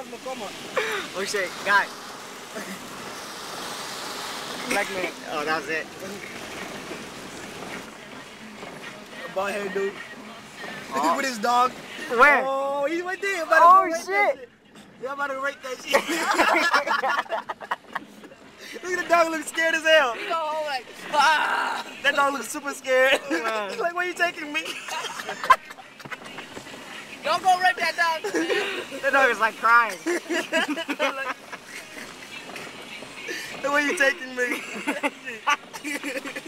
Oh shit, guy. Black man. Oh, that was it. Bald head dude. With his dog. Where? Oh, he's right there. Oh shit. Y'all about to rate that shit. Look at the dog, look scared as hell. You go like, ah! That dog looks super scared. He's like, where you taking me? Don't go rape that dog, man. That dog is like crying. Where you taking me?